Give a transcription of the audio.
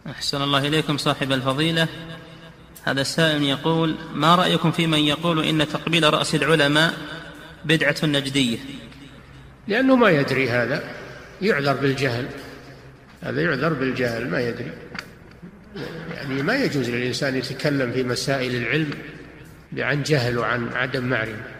أحسن الله إليكم صاحب الفضيلة. هذا السائل يقول: ما رأيكم في من يقول إن تقبيل رأس العلماء بدعة نجدية؟ لأنه ما يدري، هذا يعذر بالجهل، هذا يعذر بالجهل، ما يدري. يعني ما يجوز للإنسان يتكلم في مسائل العلم عن جهل وعن عدم معرفة.